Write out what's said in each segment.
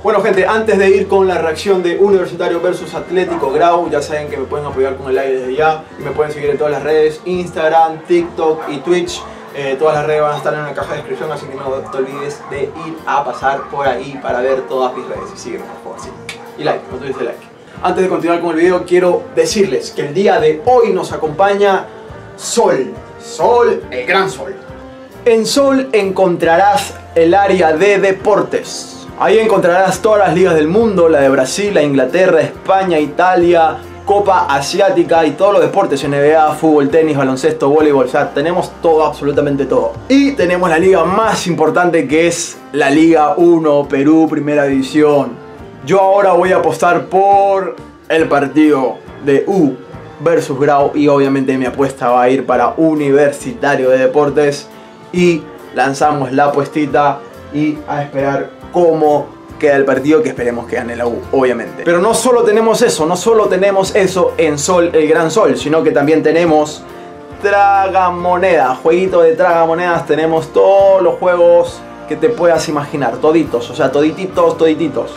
Bueno gente, antes de ir con la reacción de Universitario versus Atlético Grau, ya saben que me pueden apoyar con el like desde ya y me pueden seguir en todas las redes, Instagram, TikTok y Twitch. Todas las redes van a estar en la caja de descripción, así que no te olvides de ir a pasar por ahí para ver todas mis redes. Y sígueme por favor, sí. Y like, no te olvides de like. Antes de continuar con el video, quiero decirles que el día de hoy nos acompaña Sol. Sol, el gran Sol. En Sol encontrarás el área de deportes. Ahí encontrarás todas las ligas del mundo, la de Brasil, la de Inglaterra, España, Italia, Copa Asiática y todos los deportes, NBA, fútbol, tenis, baloncesto, voleibol, o sea, tenemos todo, absolutamente todo. Y tenemos la liga más importante que es la Liga 1, Perú, Primera División. Yo ahora voy a apostar por el partido de U versus Grau y obviamente mi apuesta va a ir para Universitario de Deportes y lanzamos la apuestita y a esperar cómo queda el partido, que esperemos que gane la U, obviamente. Pero no solo tenemos eso en Sol, el gran Sol, sino que también tenemos Tragamonedas, jueguito de tragamonedas. Tenemos todos los juegos que te puedas imaginar, toditos, o sea, todititos.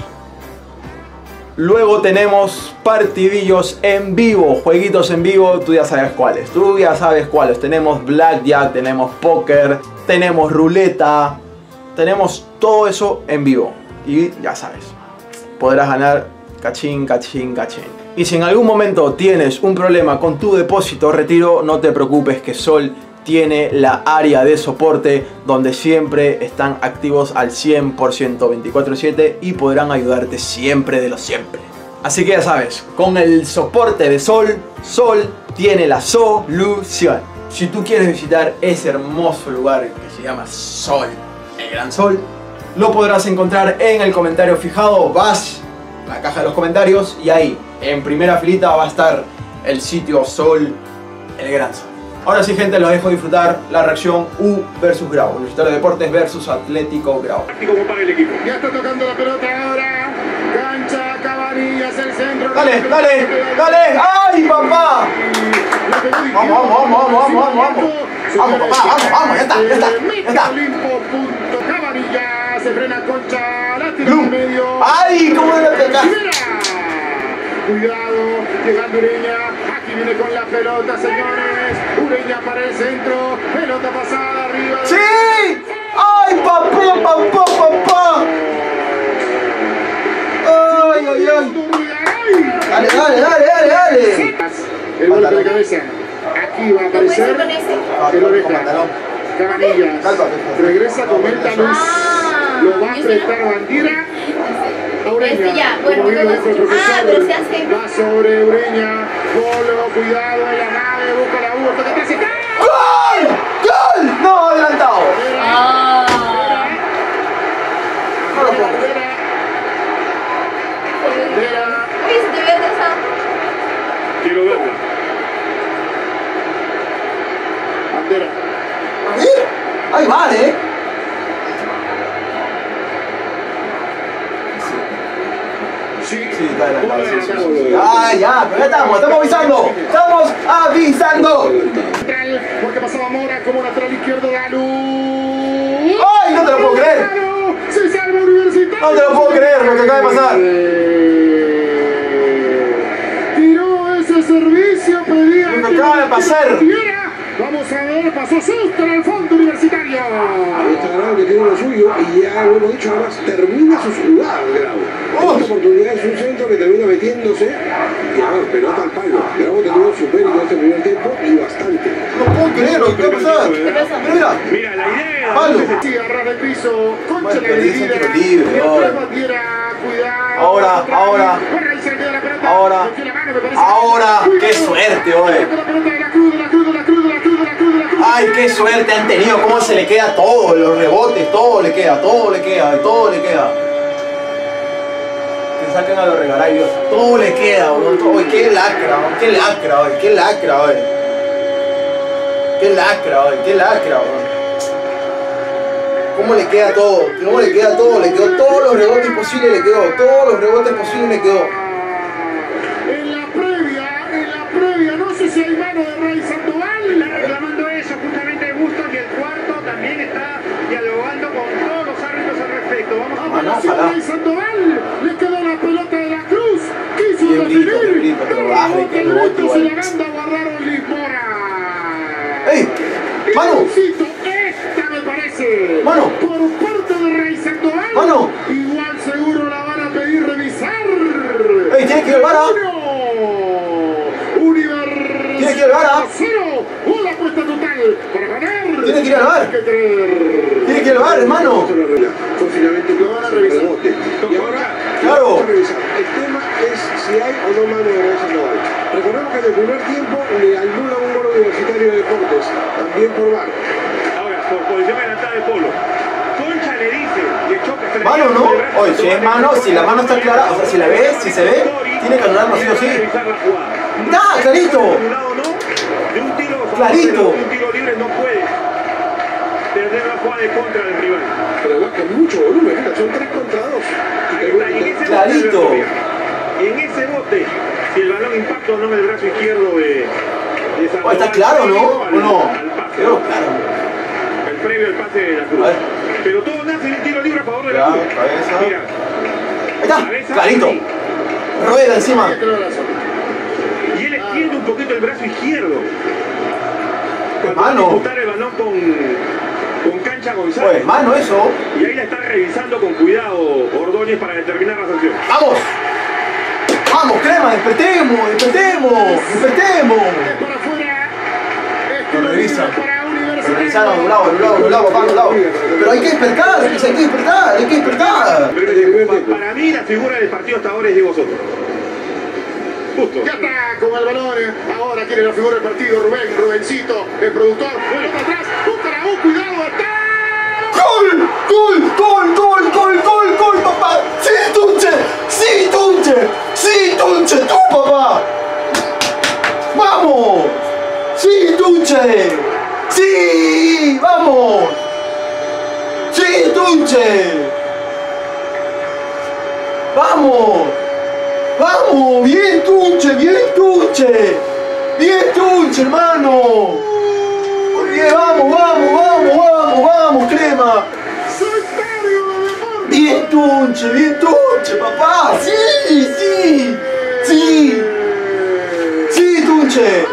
Luego tenemos partidillos en vivo, jueguitos en vivo, tú ya sabes cuáles. Tenemos blackjack, tenemos póker, tenemos ruleta, tenemos todo eso en vivo. Y ya sabes, podrás ganar cachín. Y si en algún momento tienes un problema con tu depósito o retiro, no te preocupes, que Sol tiene la área de soporte donde siempre están activos al 100%, 24/7 y podrán ayudarte siempre de lo siempre. Así que ya sabes, con el soporte de Sol, Sol tiene la solución. Si tú quieres visitar ese hermoso lugar que se llama Sol, el gran Sol, lo podrás encontrar en el comentario fijado. Vas a la caja de los comentarios y ahí, en primera filita, va a estar el sitio Sol, el gran Sol. Ahora sí gente, los dejo disfrutar la reacción U versus Grau, Universitario de Deportes versus Atlético Grau. Como para el equipo. Ya está tocando la pelota ahora. Cancha, Cabanillas, el centro. Dale. ¡Ay, papá! Vamos, papá, ya está. Cabanillas, se frena Concha, la tira en medio. ¡Ay, cómo le pegas! Cuidado, llegando Ureña, aquí viene con la pelota, señores. Ureña para el centro, pelota pasada arriba. ¡Sí! ¡Ay, papá! ¡Ay! Dale. El golpe de cabeza. Aquí va a aparecer el oreja. Cabanillas regresa con el taluz. Lo va a prestar Bandira. Ureña, bueno, como bien lo dijo el profesor, pero se hace. va sobre Ureña, Golo, cuidado en la nave, busca la U, hasta que atrás está. ¡Gol! No, adelantado. No lo puedo creer. Uy, se te había atrasado. Quiero verlo. Bandera. Ahí vale. Sí, está adelantado, sí. Ah, ya, pero ya estamos avisando. Estamos avisando. Porque pasaba Mora como lateral izquierdo de Alu. ¡Ay, no te lo puedo creer! Se salva Universitario. No te lo puedo creer lo que acaba de pasar. Tiró ese servicio, pedía. Lo que acaba de pasar. Vamos a ver, pasó Suster al fondo Universitario. Está Grau que tiene lo suyo y ya lo hemos dicho, además termina sus jugadas Grau. Esta oportunidad es un centro que termina metiéndose y además pelota al palo. Grau ha tenido su mérito este primer tiempo y bastante. No puedo creer lo que va a pasar. Mira la idea. Palo. Sí, agarra el piso. Concha Bueno, la pero dicen dividida. tiro libre, Y no. otra Bandiera, cuidado. Ahora. Corre y se le queda la pelota. Ahora. Metió la mano, me parece. Ahora. Cuidado. ¡Qué suerte, oye! La pelota de la cruz. ¡Ay, qué suerte han tenido! ¿Cómo se le queda todo? Los rebotes, todo le queda. Que saquen a los regaray, Dios. Todo le queda, bro. Todo. ¡Qué lacra, bro! ¿Cómo le queda todo? Le quedó todos los rebotes posibles, En la previa, no sé si hay mano de Ray Sandoval. La reclamando eso, justamente Bustos, y el cuarto también está dialogando con todos los árbitros al respecto. Vamos a ver si Ray Sandoval. llegando a guardar Luis Mora. ¡Ey! ¡Mano! Esta me parece. ¡Mano! Por parte de Rey Sandoval. ¡Mano! Igual seguro la van a pedir revisar. ¡Ey! Tiene que ir al VAR. Tiene que ir al VAR. Una apuesta total para ganar. Tiene que ir al VAR. Tiene que ir al VAR, hermano. Fue finalmente Lo van a revisar. Y ahora, claro. vamos a revisar. El tema es si hay o no mano de Rey Sandoval. Recordemos que en el primer tiempo le anula un gol Universitario de Deportes, también por VAR. Ahora, por posición adelantada de Polo. Concha le dice que choca. Mano, ¿no? Oye, si es mano, si la mano está clara, o sea, si la ves, si se ve, tiene que anularlo sí o sí. ¡Ah, clarito! De un tiro, clarito. Un tiro libre no puede perder la jugada de contra del rival. Pero igual que mucho volumen, mira, son 3 contra 2. Clarito. Y en ese bote, si el balón impacta o no en el brazo izquierdo de Sandoval. ¿Está claro, no? ¿O no? Al pase, Pero claro. El previo al pase de la Cruz. Pero todo nace en un tiro libre a favor de la Cruz. Cabeza. Mira. Ahí está, clarito. Rueda encima. Y él extiende un poquito el brazo izquierdo. Mano. Disputar el balón con Cancha González. Oye, mano eso. Y ahí la está revisando con cuidado Ordóñez para determinar la sanción. ¡Vamos! ¡Vamos, Crema! ¡Despertemos! ¡Despertemos! ¡Despertemos! Para afuera. Lo revisan. Para Universitario. Lo revisaron, anulado, papá, anulado. Pero hay que despertar, hay que despertar, hay que despertar. Para mí la figura del partido hasta ahora es Diego Soto. Justo. Ya está con el balón. Ahora quiere la figura del partido. Rubencito, el productor. Vuelve atrás. Cuidado. ¡Está! ¡Gol! ¡Gol! ¡Gol! ¡Gol! ¡Gol! ¡Gol! ¡Gol, papá! ¡Sí, Tunche! ¡Sí, Tunche! ¡Sí, Tunche! ¡Tú, papá! ¡Vamos! ¡Sí, Tunche! ¡Sí! ¡Vamos! ¡Sí, Tunche! ¡Vamos! ¡Vamos! ¡Bien, Tunche! ¡Bien, Tunche! ¡Bien, Tunche, hermano! ¡Bien, vamos, Crema! ¡Bien, Tunche, papá! ¡Sí, sí! ¡Sí! ¡Sí, Tunche!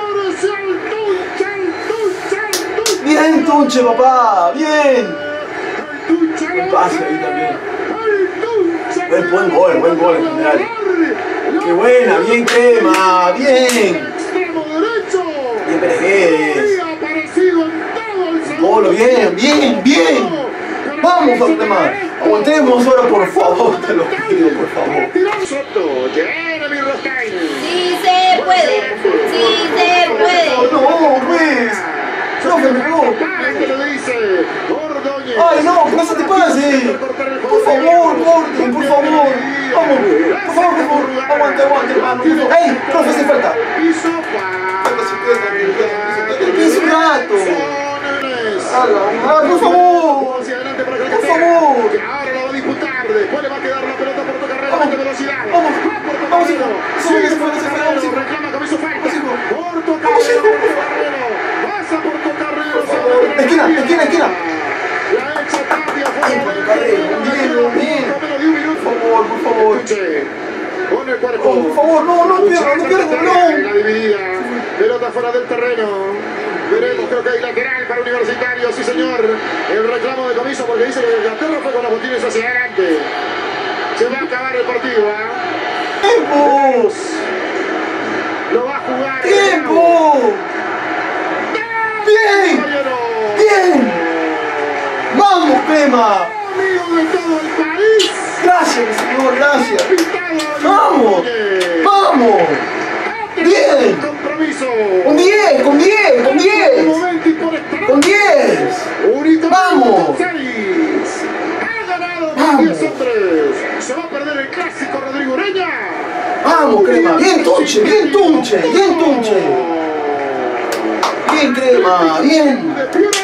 ¡Bien, Tunche, papá! ¡Bien! Un pase ahí también. Buen gol en general. ¡Qué buena! ¡Bien, Crema! ¡Bien! ¡Bien, Pérez! ¡Polo, bien! ¡Vamos, Crema! Aguantemos ahora, por favor, te lo pido, por favor. Sí se puede. No, pues. No, que me pegó. ¡Ay, no! ¡Que no se te pase! Por favor, corten, por favor. Vamos, por favor. Aguante, hermano. ¡Ey! ¡Profe, hace falta! ¡El piso, gato! ¡Por favor! ¡Por favor! Ahora lo va a disputar. Después le va a quedar la pelota por Portocarrero de velocidad. Vamos, hijo. Reclama con su falta. Portocarrero. Pasa Portocarrero. Esquina. La hecha Tapia. Bien. Por favor. Con el cuerpo. Por favor, no pierdas, La dividida. Pelota fuera del terreno. Veremos, creo que hay lateral para Universitario, sí señor. El reclamo de Comiso porque dice que Inglaterra fue con los botines hacia adelante. Se va a acabar el partido, ¡Tiempo! Lo va a jugar. ¡Tiempo! ¡Bien! ¡Vamos, Crema! Amigo de todo el país. Gracias, señor, gracias. ¡Vamos! ¡Bien! Compromiso. ¡Con 10! ¡Con 10! ¡Vamos! Ha ganado 10 hombres. Se va a perder el clásico Rodrigo Ureña. ¡Vamos, Crema! ¡Bien, Tunche! ¡Bien, Crema! ¡Bien!